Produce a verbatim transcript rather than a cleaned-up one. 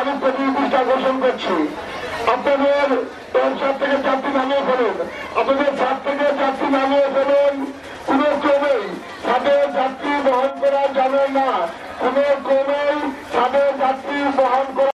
আমি প্রতিনিধিষ্ঠা ঘোষণ করছি। আপনাদের সাত থেকে যাত্রী নামিয়ে ফেলুন, আপনাদের সাত থেকে যাত্রী নামিয়ে ফেলুন। কোন ক্রমেই ছাদের যাত্রী বহন করা যাবে না, কোন ক্রমেই ছাদের যাত্রী বহন করা